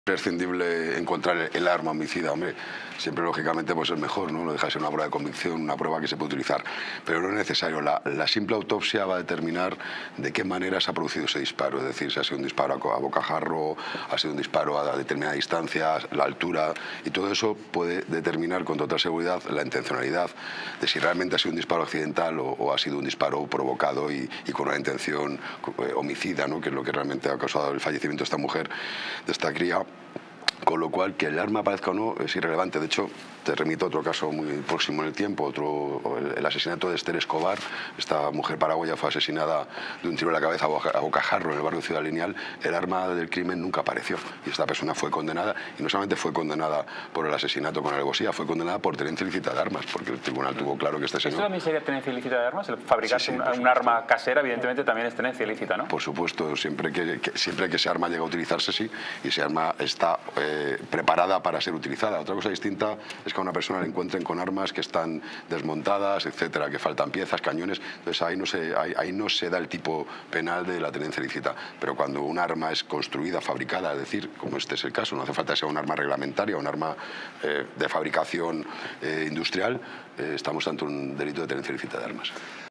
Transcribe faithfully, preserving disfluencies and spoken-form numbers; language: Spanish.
Imprescindible encontrar el arma homicida, hombre, siempre lógicamente pues es mejor, ¿no? No deja de ser una prueba de convicción, una prueba que se puede utilizar, pero no es necesario. La, la simple autopsia va a determinar de qué manera se ha producido ese disparo, es decir, si ha sido un disparo a bocajarro, ha sido un disparo a determinada distancia, la altura, y todo eso puede determinar con total seguridad la intencionalidad de si realmente ha sido un disparo accidental o, o ha sido un disparo provocado y, y con una intención eh, homicida, ¿no? Que es lo que realmente ha causado el fallecimiento de esta mujer, de esta cría. Con lo cual, que el arma aparezca o no es irrelevante. De hecho, te remito a otro caso muy próximo en el tiempo, otro, el, el asesinato de Esther Escobar. Esta mujer paraguaya fue asesinada de un tiro en la cabeza a bocajarro en el barrio Ciudad Lineal. El arma del crimen nunca apareció y esta persona fue condenada, y no solamente fue condenada por el asesinato con alevosía, fue condenada por tenencia ilícita de armas, porque el tribunal tuvo claro que este señor... ¿Esto también sería tenencia ilícita de armas? El fabricar sí, sí, un, un arma casera, evidentemente, también es tenencia ilícita, ¿no? Por supuesto, siempre que, que, siempre que ese arma llega a utilizarse, sí, y ese arma está... Eh, preparada para ser utilizada. Otra cosa distinta es que a una persona le encuentren con armas que están desmontadas, etcétera, que faltan piezas, cañones. Entonces ahí no se, ahí, ahí no se da el tipo penal de la tenencia ilícita. Pero cuando un arma es construida, fabricada, es decir, como este es el caso, no hace falta que sea un arma reglamentaria, un arma eh, de fabricación eh, industrial, eh, estamos ante un delito de tenencia ilícita de armas.